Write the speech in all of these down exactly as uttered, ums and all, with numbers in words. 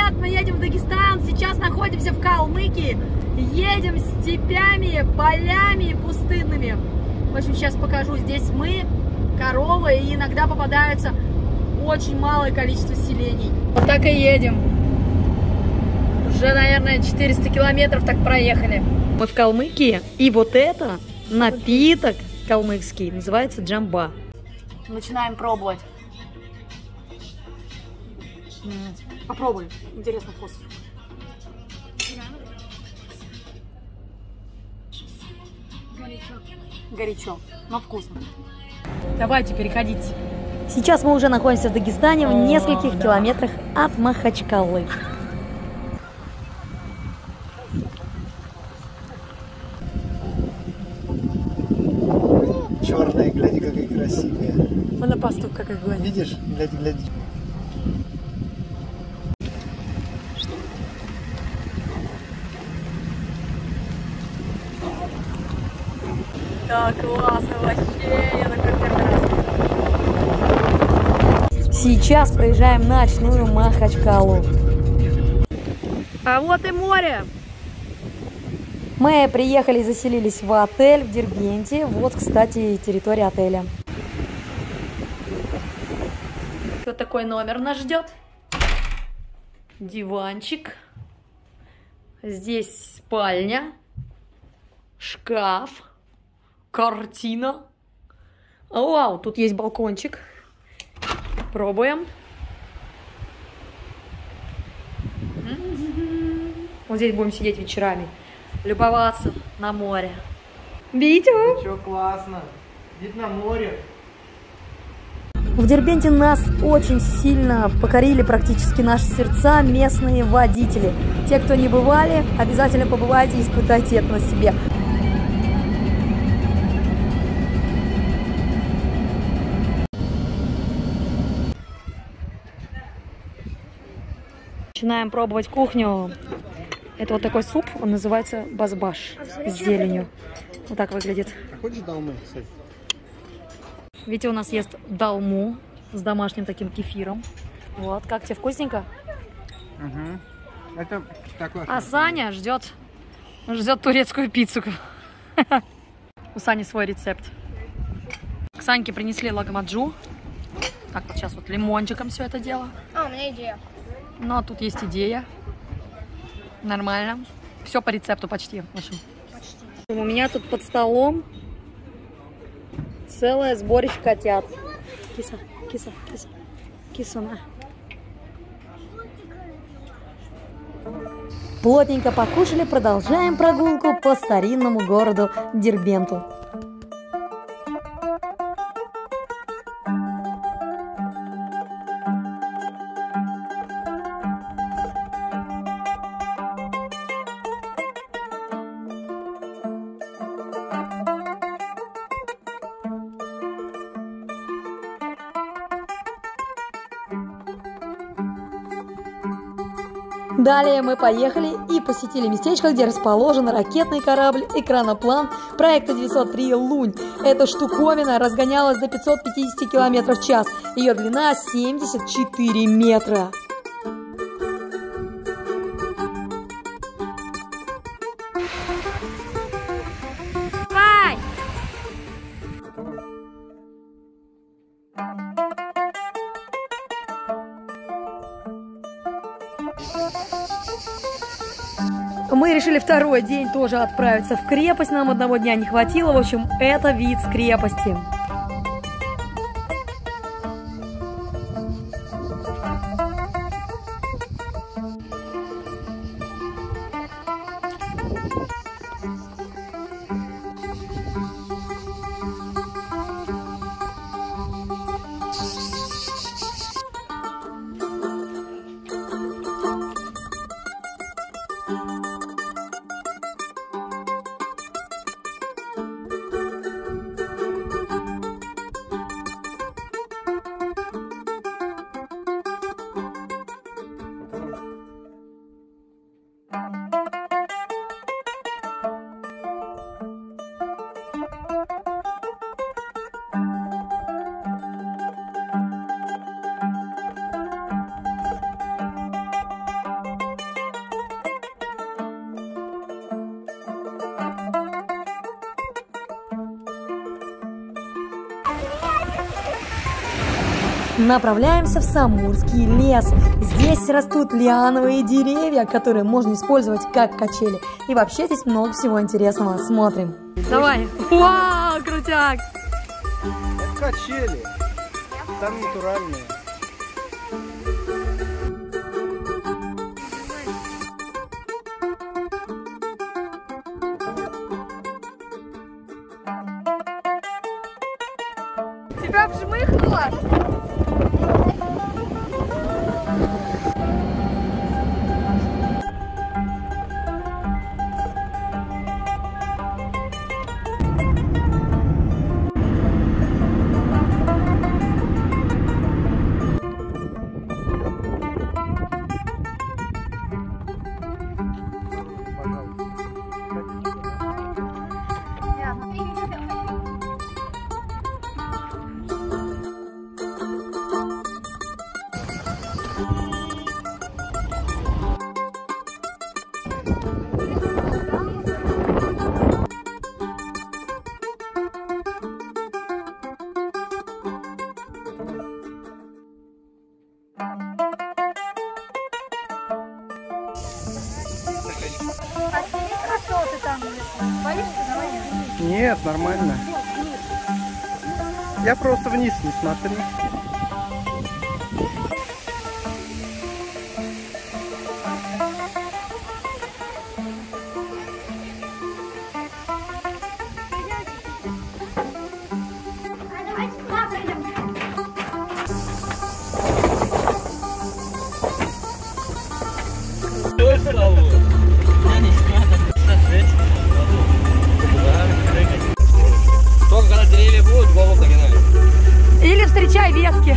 ребят, мы едем в Дагестан. Сейчас находимся в Калмыкии. Едем степями, полями пустынными. В общем, сейчас покажу. Здесь мы, коровы, и иногда попадаются очень малое количество селений. Вот так и едем. Уже, наверное, четыреста километров так проехали. Мы в Калмыкии, и вот это напиток калмыцкий, называется джамба. Начинаем пробовать. Попробуй, интересный вкус. Горячо. Горячо, но вкусно. Давайте, переходите. Сейчас мы уже находимся в Дагестане, в нескольких да. километрах от Махачкалы. Черная, гляди, какая красивая. Она пастух какая гладит. Видишь? Гляди, гляди. Так классно вообще, я такой первый раз. Сейчас проезжаем ночную Махачкалу. А вот и море. Мы приехали и заселились в отель в Дербенте. Вот, кстати, территория отеля. Вот такой номер нас ждет. Диванчик. Здесь спальня. Шкаф. Картина. Вау, тут есть балкончик. Пробуем. Вот здесь будем сидеть вечерами. Любоваться на море. Видите? Чё, классно. Вид на море. В Дербенте нас очень сильно покорили практически наши сердца местные водители. Те, кто не бывали, обязательно побывайте и испытайте это на себе. Начинаем пробовать кухню. Это вот такой суп, он называется базбаш с зеленью. Вот так выглядит. А хочешь долмы, кстати? Витя у нас ест долму с домашним таким кефиром. Вот, как тебе, вкусненько? Угу. Это такое. А Саня ждет, ждет турецкую пиццу. У Сани свой рецепт. К Саньке принесли лагмаджу. Так, вот сейчас вот лимончиком все это дело. А, у меня идея. Но тут есть идея. Нормально. Все по рецепту почти. В общем. Почти. У меня тут под столом целое сборище котят. Киса, киса, киса, киса, на. Плотненько покушали, продолжаем прогулку по старинному городу Дербенту. Далее мы поехали и посетили местечко, где расположен ракетный корабль «Экраноплан» проекта девятьсот три «Лунь». Эта штуковина разгонялась до пятисот пятидесяти километров в час. Ее длина семьдесят четыре метра. Мы решили второй день тоже отправиться в крепость. Нам одного дня не хватило. В общем, это вид с крепости. Направляемся в Самурский лес. Здесь растут лиановые деревья, которые можно использовать как качели. И вообще здесь много всего интересного. Смотрим. Давай. Вау, крутяк. Качели. Там натуральные. Тебя вжмыхнуло? Нет, нормально. Я просто вниз не смотрю. Только когда деревья будут, голову загинают. Или встречай ветки.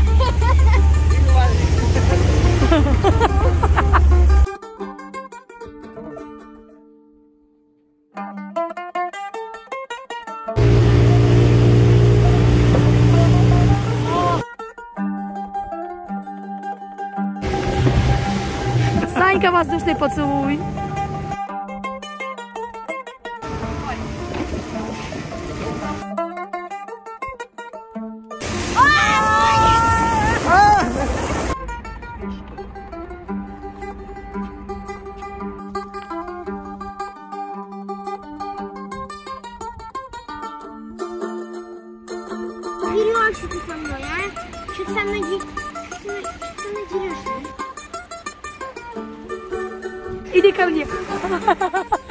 Санька, воздушный поцелуй. Дерешься ты со мной, а? Что ты со мной, что ты со мной дерешься? Иди ко мне.